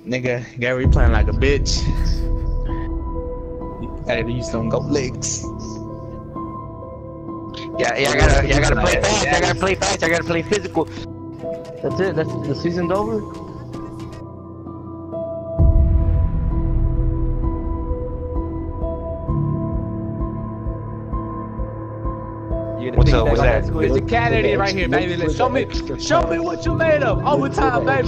Nigga, Gary playing like a bitch. Gotta use some goat legs. Yeah, I gotta play fast. I gotta play fast. I gotta play physical. That's it. That's the season's over. What's up? What's that? There's a cat idiot right here, baby. Let's show me what you made of. Overtime, baby.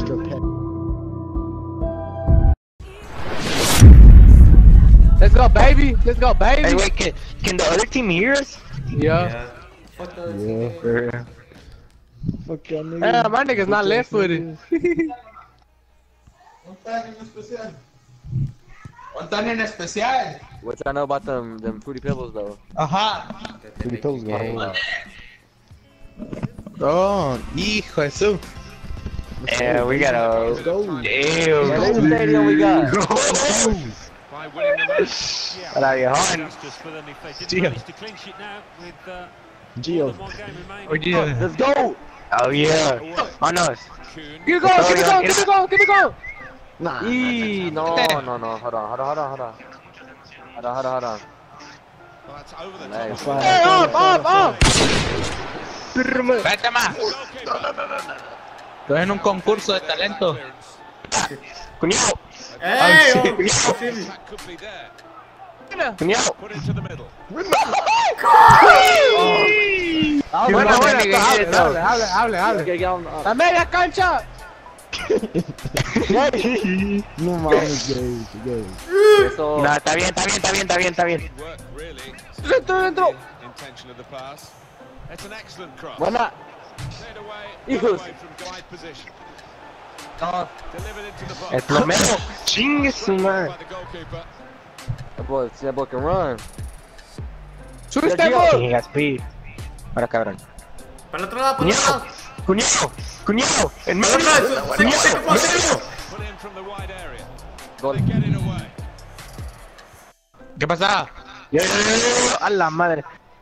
Let's go, baby. Let's go, baby. Hey, wait, can the other team hear us? Yeah. Fuck those. Yeah. Fuck y'all niggas. Yeah, my nigga's not left-footed. One en especial. What y'all know about them fruity pebbles though? Ajá. Pretty pills going. Oh, hijo de su. Yeah, we got a. Let's go. Damn. Stadium we got. By winning the match, What are you hard? justice for them if they didn't Gio. manage to clinch it now with Gio. one game remaining. Oh, yeah. Let's go. Oh yeah. On us. Kuhn. Give me going, give me going, give me going, give me going. No. Hold on. Well, that's over the top. Nice. Hey, up. Vete más. Estoy en un concurso de talento. Cuñado. Hey, sí. oh, see me. That could be there. Cuñado. Put it to the middle. Buena, hable. Okay, get on. La media cancha. No mames, gay. Eso. No, está bien. Good work, really. Dentro. Intention of the pass. It's an excellent cross. Buena. Cleared away, Hijos. away from wide position. No. Delivered into the box. El plomero. Chingue su madre. By the goalkeeper. That boy can run. Sube este gol. He has speed. Ahora cabrón. Para el otro lado, para el otro lado. Cuñado. En Para medio. el otro lado. Seco. Put in from the wide area. Gol. They get it away. ¿Qué pasa? Yo. A la madre.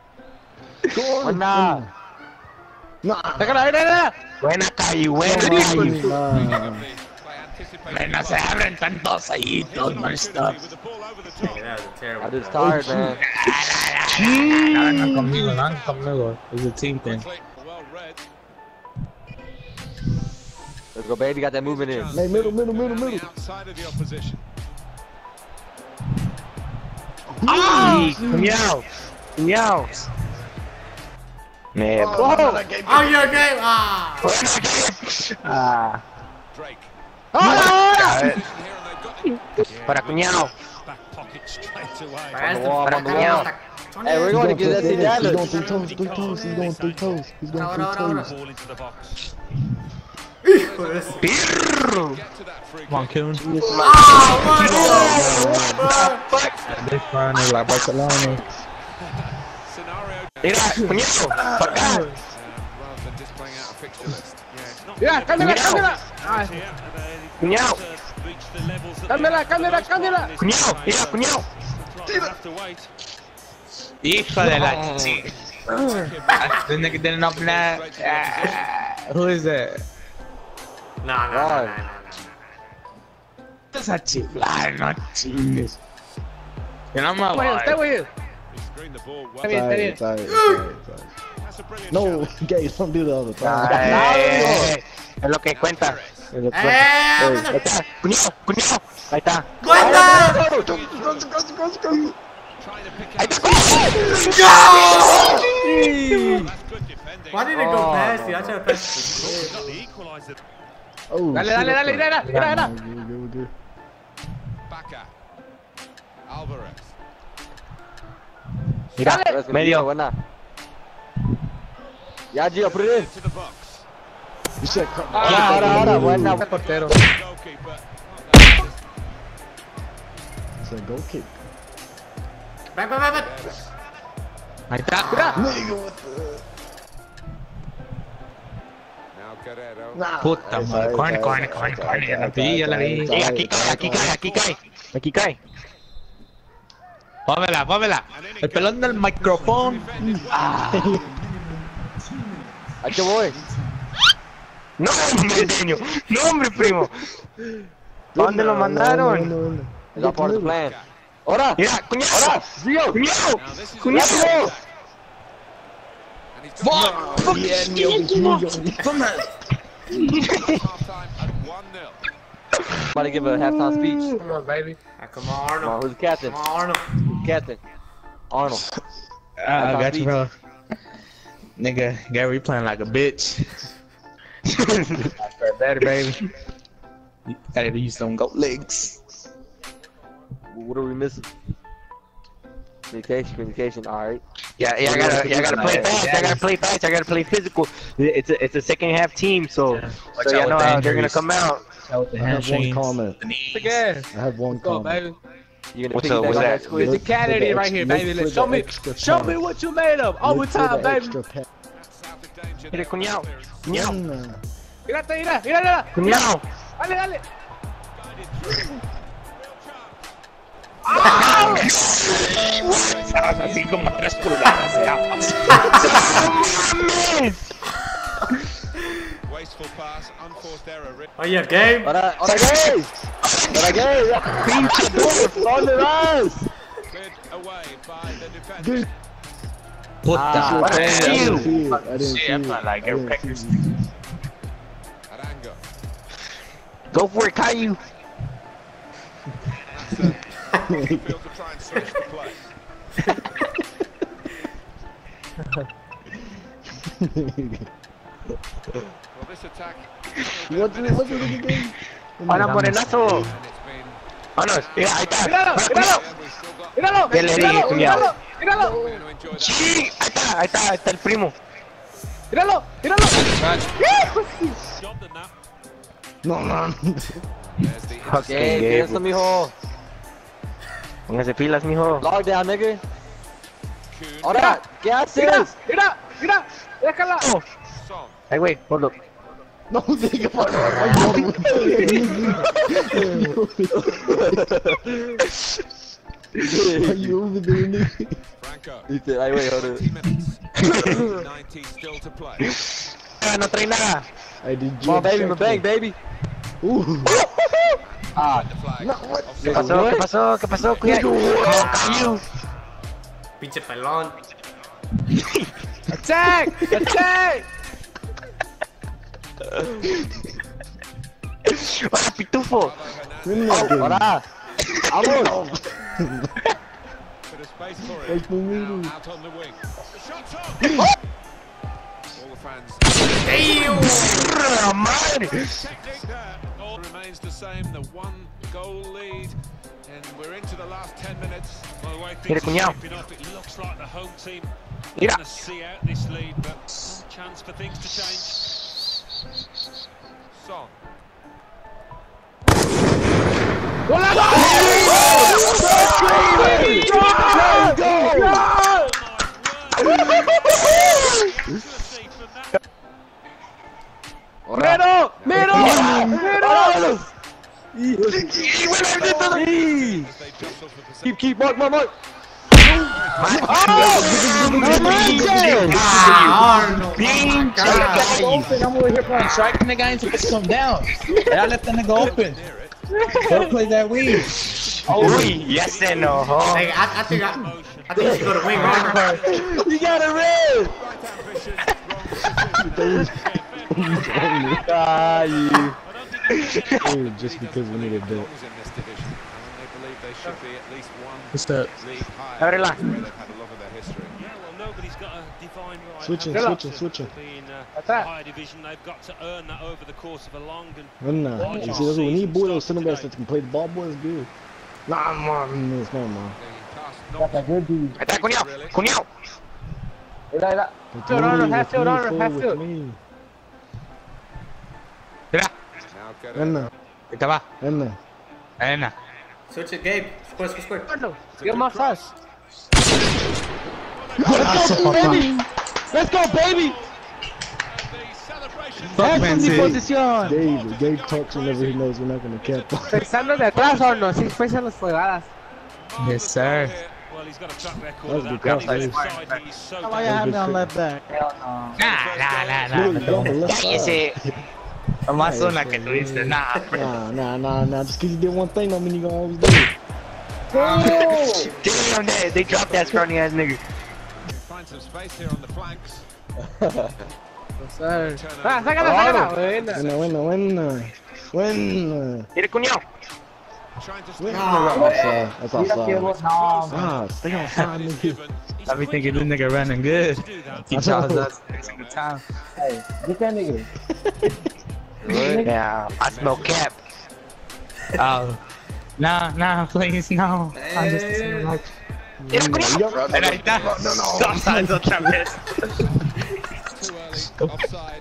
Buena. No. Sácala. Buena calle, buena. By anticipating No se abren tantos ahí, todos non-stop. with the ball over the top. Yeah, that was a terrible. I'm just tired, man. No vengan conmigo. It's a team thing. Quickly, well read. Let's go, baby. Got that movement in. Hey, middle. On the outside of the opposition. Cuñado. Man. Oh, your game. Ah. Drake. Ahora. Here and they've got it. Para cuñado. Back pocket straight away. Para este, wall, para on the acá, wall. hasta- Hey, we're going to get that He's thing going Dallas. 3 toes. He's going 3 toes. He's going 3 Ahora. toes. Ball into the box. Hijo de su- Get to that free Come on, kick. Kuhn. This one is like Barcelona. Scenario. Mira, cuñado. Para acá. Rather than just playing out a fixture list. Yeah, it's not Ya, cámbiala. Ay, here. Cuñado. Reach the levels that cámbiala. Cuñado. Mira, cuñado. have to wait. Hijo de la chica. Didn't open that. Who is that? No. Estás a chiflar, no chingues. Que no me voy. Stay with you. He screened the ball well. Está bien. It's alright. That's a brilliant No, challenge. gay, don't do that all the time. Es lo que cuenta. Es lo que Eh, cuenta. Ahí está. Cuñado. Ahí está. ¡Cuenta! Trying to pick out. That's good defending. Why did it go past you? I tried to pass. Got the equaliser. Oh, Dale, shit. mira. We're good. Baka. Alvarez. Mira, Dale. medio. Buena. Ya, Gio, put it in. Into the box. You said, Ahora. Buena. Portero. Goalkeeper. you said go kick. Ven. Ahí está. Nigga, what the? Now Guerrero. Nah. Puta madre. Corne. Ya la vi. Sí, aquí cae. Póvela. El pelón del micrófono. Aquí voy. No, hombre, Deño. No, hombre, primo. ¿Dónde lo mandaron? No. It's all part of the plan. Ahora, mira, cuñado. Ahora, Río, cuñado. Now this is Cuñado. and he's got half-time at 1-0. About to give a halftime speech. Come on, baby. Come on, Come on, Arnold. who's the captain? Come on, Arnold. Captain. Arnold. I got you, bro. Nigga, Gary playing like a bitch. Better, baby. You gotta use some goat legs. What are we missing? Communication, alright. Yeah, I gotta play fast. I gotta play fast. I gotta play physical. It's a second half team, so you know how they're gonna come out. I have one comment. Look at I have one Go, comment. baby. You gonna What's piggyback up, what's on that? that quiz? It's a candidate right here, baby. Let's show me what you made of. Overtime, baby. That's out of danger. Mira, cuñado. Cuñado. Mira. Cuñado. Dale. Así como 3 pulgadas. Wasteful pass, unforced error. Oye, game. Ahora gay. Pinche duro. ¿Dónde vas? Cleared away by the defender. Puta. what a I steal. didn't see it. I didn't see Shit, I'm it. not like I a didn't record. see it. Arango. Go for it, Caillou. Failed to try and switch the play. Well, this attack. What's it again? Ahora morenazo. And it's been. Vámonos. Ahí está. Míralo. Yeah, we've still got. Míralo. ¿Qué le dije, cuñado? Míralo. We're going to enjoy that. Sí, ahí está el primo. Míralo. No, man. There's the Ok, ¿qué es eso, mijo? Póngase pilas, mijo. Lockdown, nigga. Kuhn. Ahora, ¿qué haces? Mira. Déjala. Song. Hey, wait, hold up. No, nigga. Are you over there, nigga? Franco. Dice, ay, wait, hold 20 up. minutes. 90 still to play. No trae nada. I did Come on, baby, my bang, baby. Ooh. Ah, The flag. No, what? Offside. ¿Qué pasó? Cuidado. Oh, Caillou. Pinche pelón. Attack. Ahora, pitufo. Ven acá. Ahora. Vamos. Bit of space for Ay, it. conmigo. Now out on the wing. The shot's on. All the fans. Madre. Technique there. All remains the same. The 1-goal lead. And we're into the last 10 minutes. By the way Mira, things are cuñado. shaping up, it looks like the home team are Mira. going to see out this lead, but some chance for things to change. Song. Accuracy from that. Miro. As they jostle for possession. Keep, mark. Arnold. I'm over here playing strike, nigga. I ain't supposed to come down. And I left the nigga open. Go play that weed. Uy, ya se enojó. Like, I think you should go to wing, Arnold. You got a red. Right ambition, wrong decision. Ah, you. Ooh, just because we need a bit. Goals in this division, and they believe they should be at least one What's up? league higher. Ábrela. Where they've had a lot of their history. Yeah, well, nobody's got a divine right. Switching, have they? switching. Being Attack. higher division, they've got to earn that over the course of a long and Nah, you see, that's what we need boys, those center backs that can play the ball, boys, good. Nah, man, it's not, man. The pass not Ahí está, cuñado. Half field, Arnold. With me. Mira. now get Enna, Ahí te va. Enna. Enna. Switch it, Gabe. Square. Get más fast. Let's go, baby. the celebration. Fuck, man, see. Gabe talks whenever he knows we're not gonna cap on. Pensando de atrás, Arnold. Sí, fue las jugadas. Yes, sir. well, he's got a track record That was of good that. cross, He's that inside, he's so That was good dangerous. fit. Nah. Look, double left side. Cállese. Más una que tuviste, nah. Nah. Just cause you did one thing don't mean you gonna always do it. Damn, they dropped that scrawny ass nigga. Find some space here on the flanks. Sácala. Buena. Mira, cuñado. Trying to stay That's outside. Stay outside, nigga. I be thinking this nigga running good. He tells us every single time. Hey, get that nigga. Yeah, I smell cap. Oh. Nah, please, no. I'm just like... Mira, cuñado. Ahí está. Offside otra vez. too early. Offside.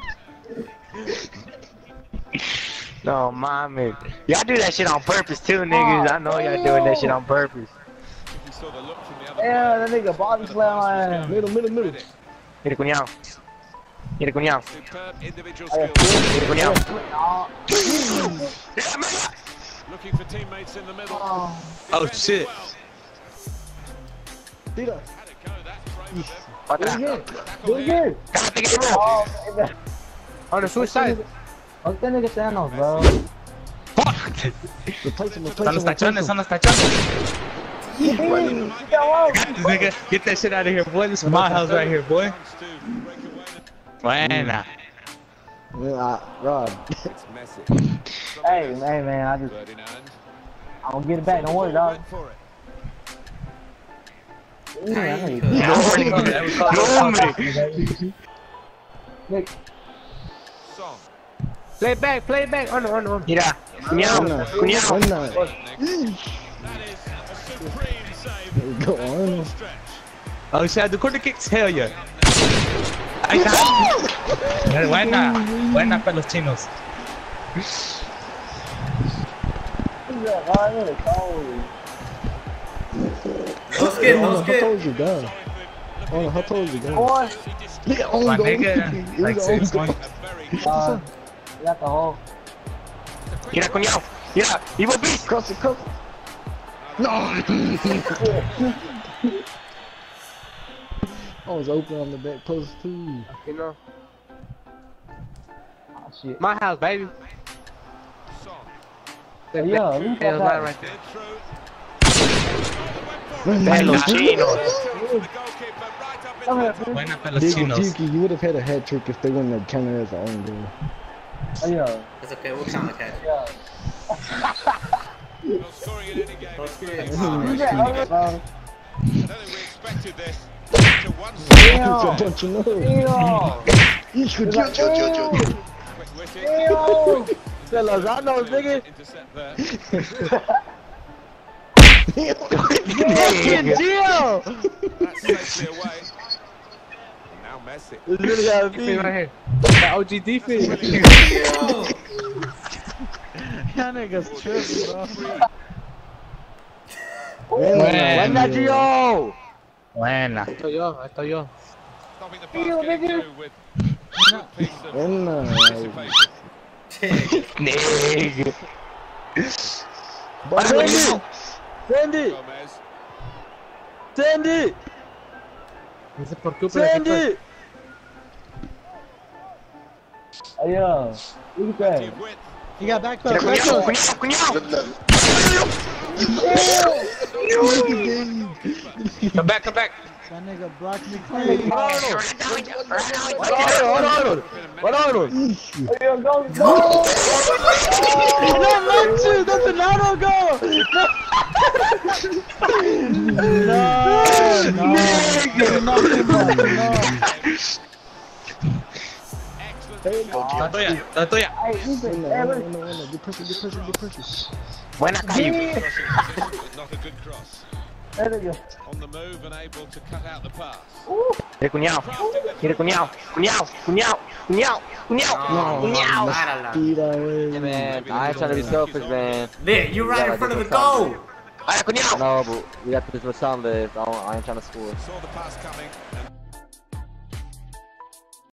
No, mommy. Y'all do that shit on purpose too, niggas. I know y'all doing that shit on purpose. You saw the look from the other Yeah, that nigga body slam. Middle. Mira, cuñado. Mira, cuñado. superb individual skills. Mira, cuñado. Looking for teammates in the middle. Oh, shit. Tira. Had it go, that throw with them. Otra. Do it here. Cállate que no. Oh, baby. On the switch side. Fuck that nigga Thanos, bro. Fuck! Replace him. Son los tachones. This nigga, get that shit out of here, boy. This is my house right here, boy. Chance to break away. Buena. Rod. It's Messi. Hey, man, I just, Ferdinand. I'm gonna get it back. Don't worry, dog. Went for it. Song. Play back. On. Mira, cuñado. Buena. That is a supreme save. Go on. Stretch. Oh, shit, the corner kicks? Hell yeah. Ahí está. Buena para los chinos. No skip. How told you down? How told you down? Nigga, My on goal. nigga, like 6 points. You got the hole. Mira, cuñado. Mira, evil beast. Cross it. No! I was open on the back post too. You know. Oh, shit. My house, baby. Song. Yeah, look Yeah, at right, that. right there. Did through. Hey, los chinos. The goalkeeper right up in the Buena para los Diggy, chinos. you would have had a hat trick if they wouldn't have counted as an own goal. Oh, yeah. It's okay, we'll count the catch. Yeah. Not scoring in any game. It's really You hard. got I don't think we expected this. To one It's a Damn. bunch of nerves. Damn. You should Damn. quick-witted. Damn. The Lozanos, nigga. Intercept there. Fucking Gio! That's safely away. Now Messi. This really gotta be right here. The OG defense. Y'all niggas tripping, bro. Buena, Gio. Buena. Estoy yo. Stopping the pass getting through with good piece of Buena. anticipation. Nigga. Send it! Gomez. Send it! Ese por culpa Send de it! Oh, yeah. Look at that. Deep width. You got back Mira, cuñado. Come back. That nigga blocked me clean. Hold on. Oh, yeah, go. That's an auto goal! La tuya. Hey, listen. Hey, look. Get pressure. Buena, Caillou. Not a good cross. That nigga. On the move and able to cut out the pass. Mira, cuñado. Speed Man, I ain't trying to be selfish, man. Vic, you right in front of the goal! Alright, cuñado. No, but we got to do some left. I ain't trying to score. Saw the pass coming and